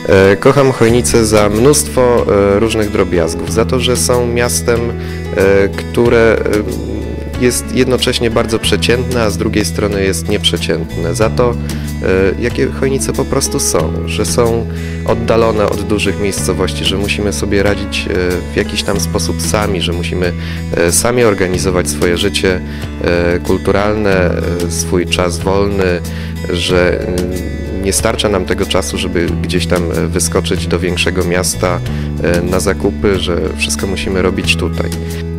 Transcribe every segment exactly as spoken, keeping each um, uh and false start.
Kocham Chojnice za mnóstwo różnych drobiazgów, za to, że są miastem, które jest jednocześnie bardzo przeciętne, a z drugiej strony jest nieprzeciętne. Za to, jakie Chojnice po prostu są, że są oddalone od dużych miejscowości, że musimy sobie radzić w jakiś tam sposób sami, że musimy sami organizować swoje życie kulturalne, swój czas wolny, że nie starcza nam tego czasu, żeby gdzieś tam wyskoczyć do większego miasta na zakupy, że wszystko musimy robić tutaj.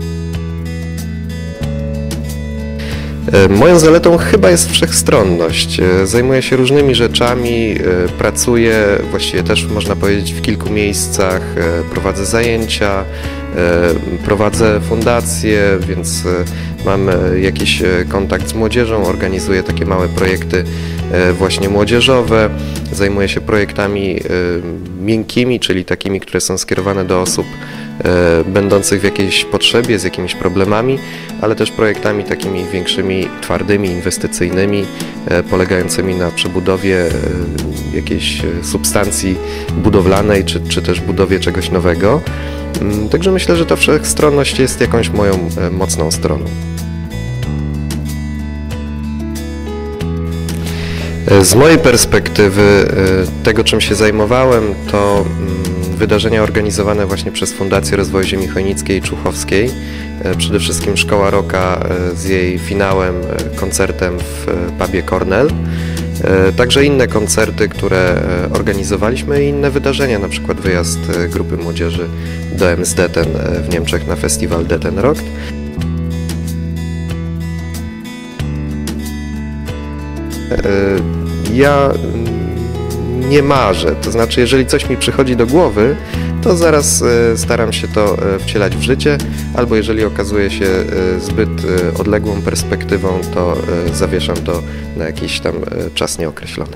Moją zaletą chyba jest wszechstronność. Zajmuję się różnymi rzeczami, pracuję właściwie też można powiedzieć w kilku miejscach, prowadzę zajęcia, prowadzę fundację, więc mam jakiś kontakt z młodzieżą, organizuję takie małe projekty właśnie młodzieżowe, zajmuję się projektami miękkimi, czyli takimi, które są skierowane do osób będących w jakiejś potrzebie, z jakimiś problemami, ale też projektami takimi większymi, twardymi, inwestycyjnymi, polegającymi na przebudowie jakiejś substancji budowlanej, czy, czy też budowie czegoś nowego. Także myślę, że ta wszechstronność jest jakąś moją mocną stroną. Z mojej perspektywy tego, czym się zajmowałem, to wydarzenia organizowane właśnie przez Fundację Rozwoju Ziemi Chojnickiej i Człuchowskiej. Przede wszystkim Szkoła Rocka z jej finałem, koncertem w pubie Cornell. Także inne koncerty, które organizowaliśmy i inne wydarzenia, na przykład wyjazd grupy młodzieży do Emsdetten w Niemczech na festiwal Detten Rock. Ja nie marzę, to znaczy jeżeli coś mi przychodzi do głowy, to zaraz staram się to wcielać w życie, albo jeżeli okazuje się zbyt odległą perspektywą, to zawieszam to na jakiś tam czas nieokreślony.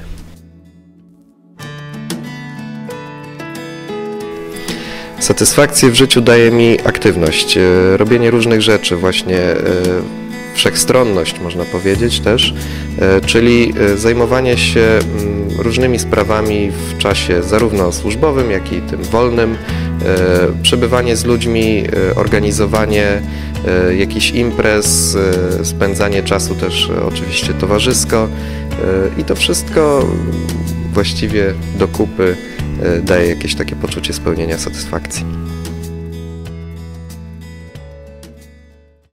Satysfakcję w życiu daje mi aktywność, robienie różnych rzeczy, właśnie wszechstronność można powiedzieć też, czyli zajmowanie się różnymi sprawami w czasie zarówno służbowym, jak i tym wolnym, przebywanie z ludźmi, organizowanie jakichś imprez, spędzanie czasu też oczywiście towarzysko i to wszystko właściwie do kupy daje jakieś takie poczucie spełnienia, satysfakcji.